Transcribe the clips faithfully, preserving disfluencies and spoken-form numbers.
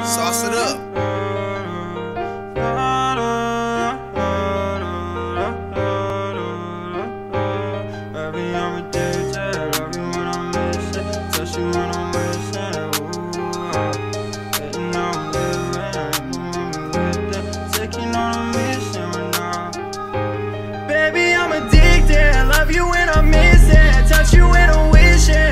Sauce it up. Baby, I'm addicted. Love you when I'm missing. Touch you when I'm missing. Ooh, and now I'm living. I'm with it. Taking on a mission right now. Baby, I'm addicted. Love you when I'm missing. Touch you when I'm wishing.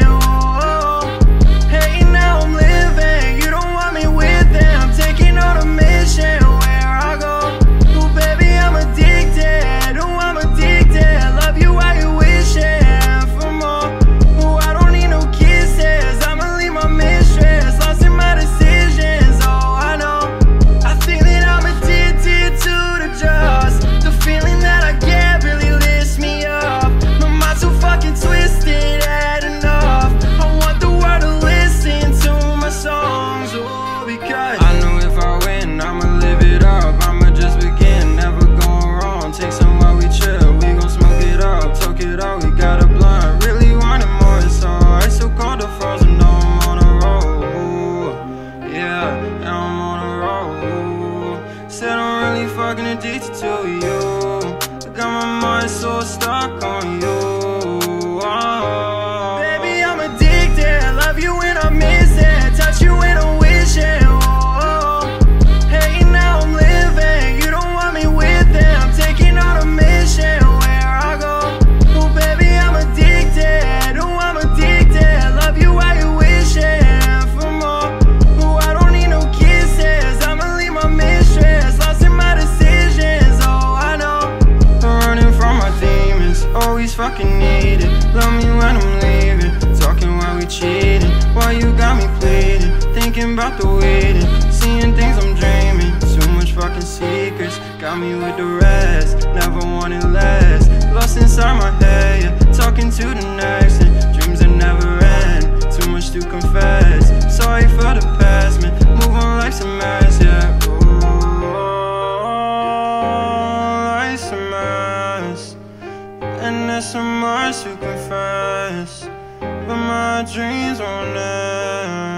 Said I'm really fucking addicted to you. I got my mind so stuck on you. Oh. Baby, I'm addicted. Love you when I'm missing. Touch you when I'm wishing. Oh. Hey, now I'm living. You don't want me with them. I'm taking on a mission where I go. Oh, baby, I'm addicted. Oh, I'm addicted. Love you while you're wishing for more. Oh, I don't need no kisses. I'ma leave my mistress. Always fucking need it. Love me when I'm leaving. Talking while we cheating. Why you got me pleading? Thinking about the waiting. Seeing things I'm dreaming. Too much fucking secrets. Got me with the rest. Never wanted less. Lost inside my head, yeah. Talking to the next and dreams that never end. Too much to confess. Sorry for the past, man. Move on, life's a mess, yeah. Ooh, life's a mess. And there's so much to confess, but my dreams won't end.